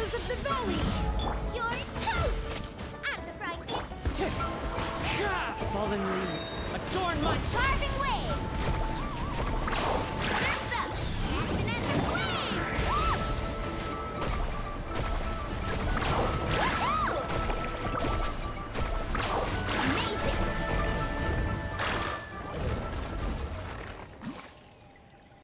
Shadows of the Valley! You're toast! Out of the frying pan! Fallen leaves, adorn my... Carving waves!